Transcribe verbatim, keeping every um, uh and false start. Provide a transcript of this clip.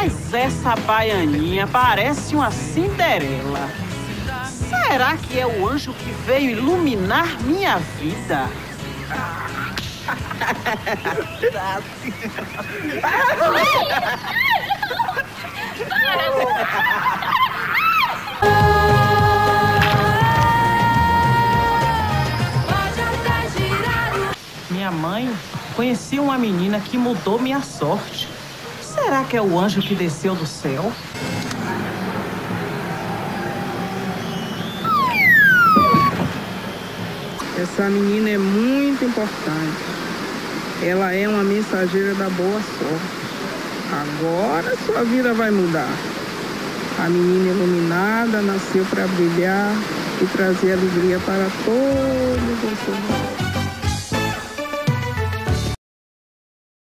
Mas essa baianinha parece uma Cinderela. Será que é o anjo que veio iluminar minha vida? Minha mãe, conheci uma menina que mudou minha sorte. Será que é o anjo que desceu do céu? Essa menina é muito importante. Ela é uma mensageira da boa sorte. Agora sua vida vai mudar. A menina iluminada nasceu para brilhar e trazer alegria para todos os seus.